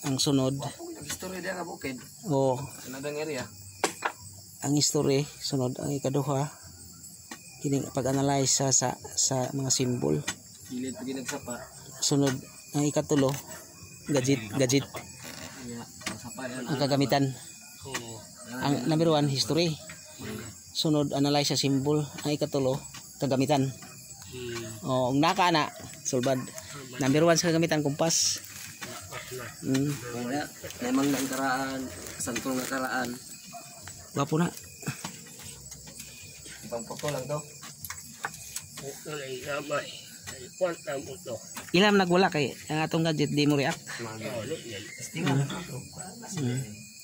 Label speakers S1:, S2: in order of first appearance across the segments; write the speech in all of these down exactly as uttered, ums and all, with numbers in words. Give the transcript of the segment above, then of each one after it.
S1: ang sunod.
S2: History dia ka bukid.
S1: O
S2: Kanadang area.
S1: ang history sunod ang ikaduha kini pag-analyze sa, sa sa mga symbol.
S2: Kilid pag nagsapa.
S1: Sunod ang ikatulo gadget gadget
S2: Yeah, sapa yan.
S1: ang kagamitan.
S2: Oo.
S1: Ang number one history. Sunod analyze sa symbol. Ang ikatulo kagamitan. O ang naka na sulbad. Number one sa kagamitan kumpas. Mm.
S2: Kaya memang nang karaan, santol nga karaan.
S1: Wapo na.
S2: Ibang photo lang to.
S1: Ilam nagwala kay ang atong gadget di mo react.
S2: Tingnan.
S1: Mm.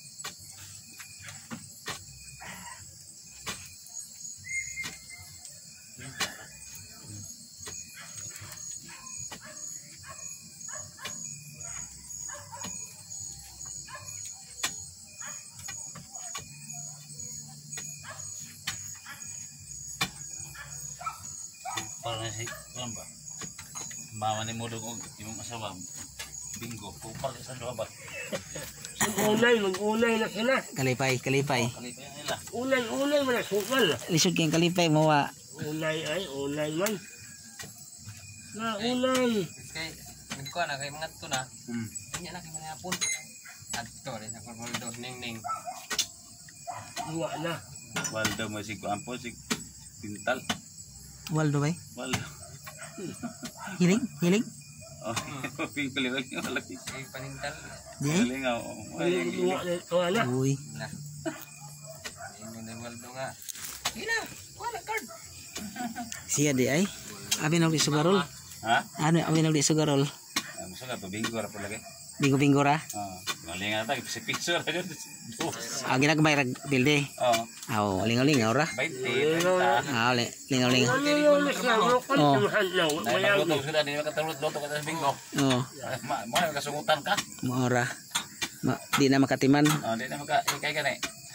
S3: Para si ano ba? Mama ni Modong og imong asawa. Bingo, kupal sa duha ba?
S4: Unay, mag-unay na sila.
S1: Kalipay, kalipay.
S3: Kalipay nila.
S4: Unay, unay man na sukal.
S1: Lisod kayong kalipay mo wa.
S4: Unay ay, unay man. Na, unay.
S2: Kay nagko na kay mga to na.
S3: Hmm.
S2: Kanya na kay mga hapon. Adto rin ako moldo ning ning.
S4: Iwa na.
S3: Waldo mo si Kuampo si Pintal.
S1: Waldo bay.
S3: Waldo.
S1: Hiling, hiling.
S3: Oh, pingpili wala yung malaki.
S2: Kay panintal.
S1: Di.
S3: Galing nga.
S4: Iwa na ito na.
S1: Uy.
S2: Na. Ingon ng waldo nga. Ina, wala card.
S1: Siya di ay. Abi na di sugarol.
S3: Ha?
S1: Ano abi na di sugarol.
S3: Ang sa to bingo ra pa lagi.
S1: Bingo-bingo ra.
S3: Ah, galing nga ta si piso ra jud.
S1: Ah ginagmay rag bilde.
S3: Oh,
S1: Aw, lingaw-lingaw ra.
S3: twenty.
S1: Ah, li- lingaw-lingaw.
S4: Ano na siya? Rokon
S1: Oh.
S4: tumahan na.
S3: Dahil
S4: Mayagi.
S3: magluto sila, di makatulot-luto ka sa bingo.
S1: Oh,
S3: Ma, mo na kasungutan ka.
S1: maora. Ma, di na makatiman.
S3: Oh, di na maka ikay ka na.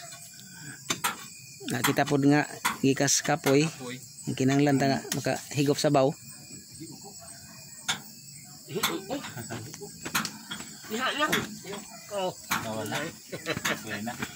S1: Na kita pod nga gikas kapoy.
S2: Uy.
S1: Ang kinanglan ta nga makahigop sa baw.
S4: Diha na. Oh.
S3: Wala. Wala na.